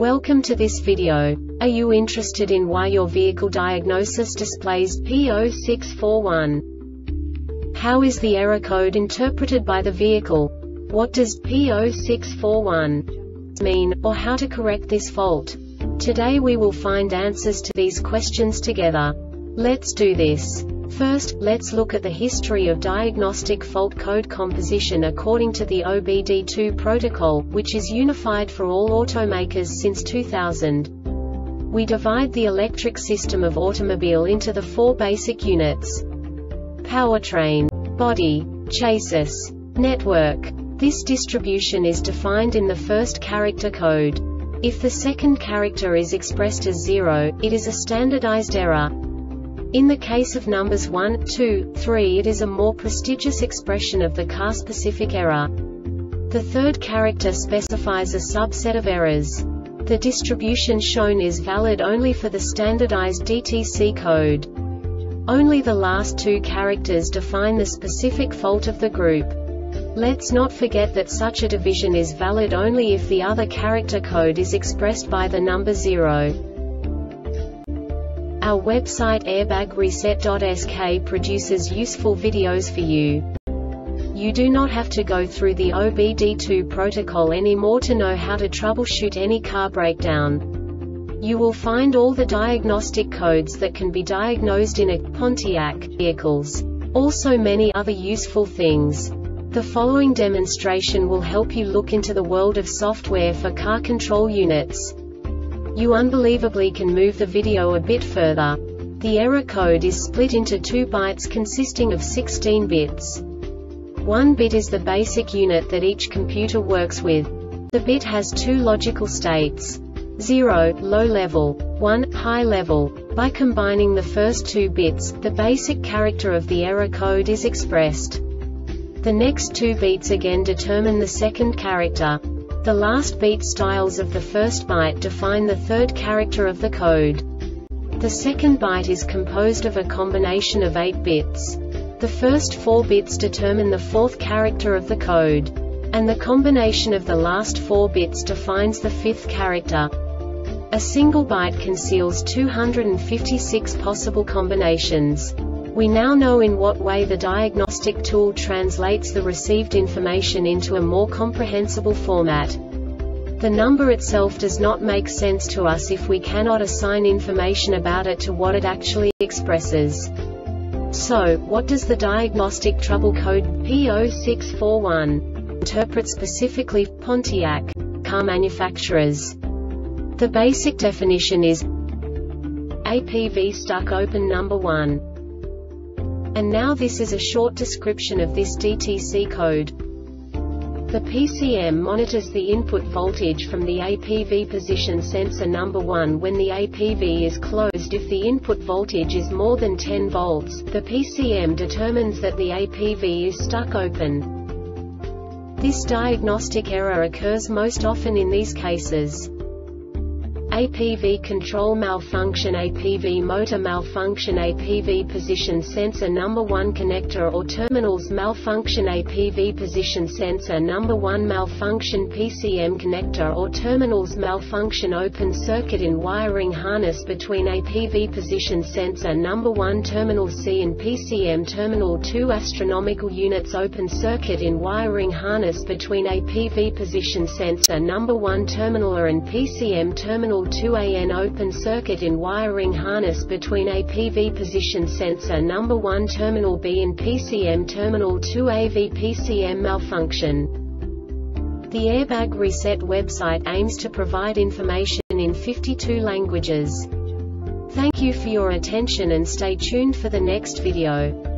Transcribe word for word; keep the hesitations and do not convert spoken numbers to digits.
Welcome to this video. Are you interested in why your vehicle diagnosis displays P zero six four one? How is the error code interpreted by the vehicle? What does P zero six four one mean, or how to correct this fault? Today we will find answers to these questions together. Let's do this. First, let's look at the history of diagnostic fault code composition according to the O B D two protocol, which is unified for all automakers since two thousand. We divide the electric system of automobile into the four basic units: powertrain, body, chassis, network. This distribution is defined in the first character code. If the second character is expressed as zero, it is a standardized error. In the case of numbers one, two, three, it is a more prestigious expression of the car-specific error. The third character specifies a subset of errors. The distribution shown is valid only for the standardized D T C code. Only the last two characters define the specific fault of the group. Let's not forget that such a division is valid only if the other character code is expressed by the number zero. Our website airbag reset dot S K produces useful videos for you. You do not have to go through the O B D two protocol anymore to know how to troubleshoot any car breakdown. You will find all the diagnostic codes that can be diagnosed in a Pontiac vehicles. Also many other useful things. The following demonstration will help you look into the world of software for car control units. You unbelievably can move the video a bit further. The error code is split into two bytes consisting of sixteen bits. One bit is the basic unit that each computer works with. The bit has two logical states: zero, low level, one, high level. By combining the first two bits, the basic character of the error code is expressed. The next two bits again determine the second character. The last beat styles of the first byte define the third character of the code. The second byte is composed of a combination of eight bits. The first four bits determine the fourth character of the code. And the combination of the last four bits defines the fifth character. A single byte conceals two hundred fifty-six possible combinations. We now know in what way the diagnostic tool translates the received information into a more comprehensible format. The number itself does not make sense to us if we cannot assign information about it to what it actually expresses. So, what does the diagnostic trouble code P zero six four one interpret specifically for Pontiac car manufacturers? The basic definition is A P V stuck open number one. And now this is a short description of this D T C code. The P C M monitors the input voltage from the A P V position sensor number one when the A P V is closed. If the input voltage is more than ten volts, the P C M determines that the A P V is stuck open. This diagnostic error occurs most often in these cases: A P V control malfunction, A P V motor malfunction, A P V position sensor number one connector or terminals malfunction, A P V position sensor number one malfunction, P C M connector or terminals malfunction, open circuit in wiring harness between A P V position sensor number one terminal C and P C M terminal two, astronomical units, open circuit in wiring harness between A P V position sensor number one terminal A and P C M terminal two, an open circuit in wiring harness between A P V position sensor number one terminal B and P C M terminal two, A V P C M malfunction. The Airbag Reset website aims to provide information in fifty-two languages. Thank you for your attention and stay tuned for the next video.